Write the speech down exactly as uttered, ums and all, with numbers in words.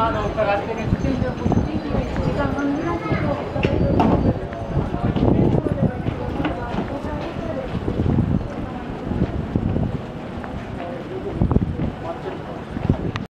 まあ、あの伺ってるんですけど、